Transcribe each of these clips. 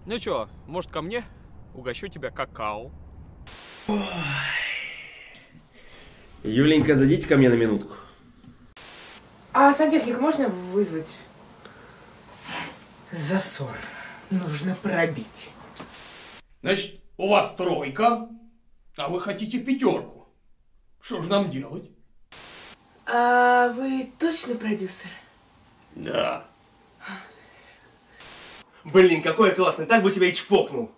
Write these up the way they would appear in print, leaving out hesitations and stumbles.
Ну чё, может ко мне? Угощу тебя какао. Юленька, зайдите ко мне на минутку. А сантехника можно вызвать? Засор нужно пробить. Значит, у вас тройка, а вы хотите пятерку. Что же нам делать? А вы точно продюсер? Да. Блин, какой классный, так бы себя и чпокнул.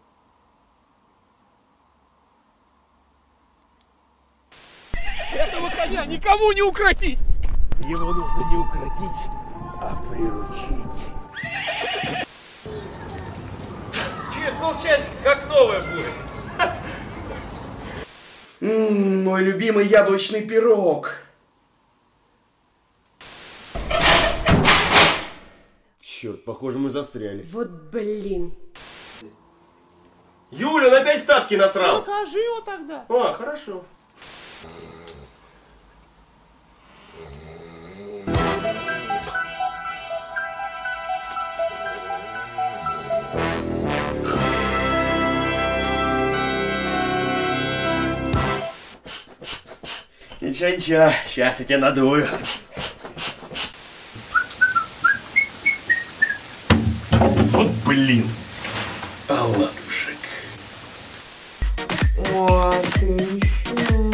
Этого коня никому не укротить! Его нужно не укротить, а приручить. Через полчасика как новая будет. Мой любимый яблочный пирог. Черт, похоже, мы застряли. Вот блин. Юля, он опять в тапки насрал. Ну, покажи его тогда. А, хорошо. Ничего, сейчас я тебя надую. Вот блин. А ладушек. О, ты еще.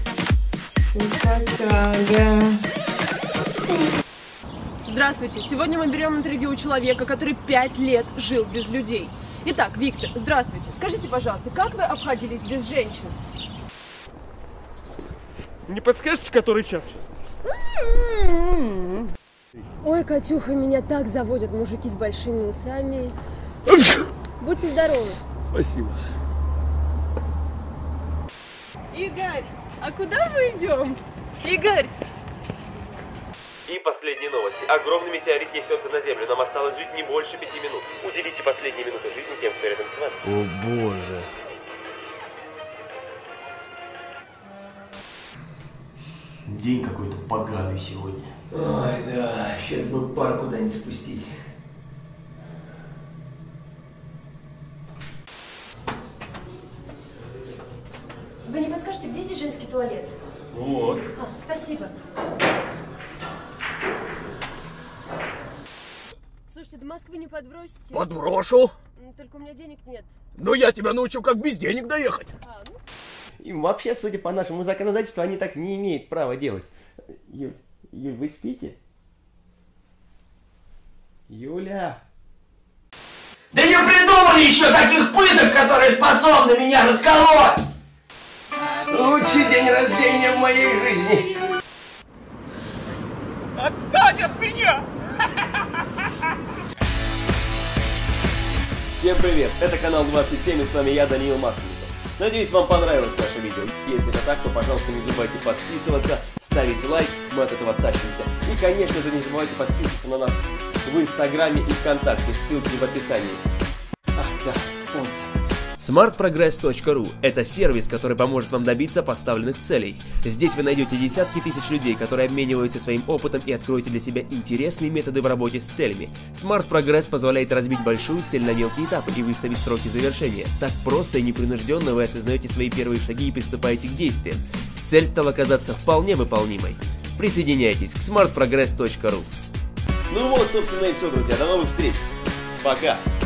Симпатяга. Здравствуйте. Сегодня мы берем интервью у человека, который 5 лет жил без людей. Итак, Виктор, здравствуйте. Скажите, пожалуйста, как вы обходились без женщин? Не подскажете, который час? Ой, Катюха, меня так заводят мужики с большими усами. Будьте здоровы. Спасибо. Игорь, а куда мы идем? Игорь! И последние новости. Огромный метеорит несется на Землю. Нам осталось жить не больше 5 минут. Уделите последние минуты жизни тем, кто рядом с вами. О боже. День какой-то поганый сегодня. Ой, да, сейчас бы пар куда-нибудь спустить. Вы не подскажете, где здесь женский туалет? Вот. А, спасибо. Слушайте, до Москвы не подбросите? Подброшу. Только у меня денег нет. Но я тебя научу, как без денег доехать. И вообще, судя по нашему законодательству, они так не имеют права делать. Юль, вы спите? Юля? Да не придумали еще таких пыток, которые способны меня расколоть! Лучший день рождения в моей жизни! Отстань от меня! Всем привет! Это канал 27, и с вами я, Даниил Масленников. Надеюсь, вам понравилось наше видео. Если это так, то, пожалуйста, не забывайте подписываться, ставить лайк, мы от этого тащимся. И, конечно же, не забывайте подписываться на нас в Инстаграме и ВКонтакте, ссылки в описании. Ах да, спонсор. smartprogress.ru – это сервис, который поможет вам добиться поставленных целей. Здесь вы найдете десятки тысяч людей, которые обмениваются своим опытом и откроете для себя интересные методы в работе с целями. Smart Progress позволяет разбить большую цель на мелкие этапы и выставить сроки завершения. Так просто и непринужденно вы осознаете свои первые шаги и приступаете к действиям. Цель стала казаться вполне выполнимой. Присоединяйтесь к smartprogress.ru. Ну вот, собственно, и все, друзья. До новых встреч. Пока.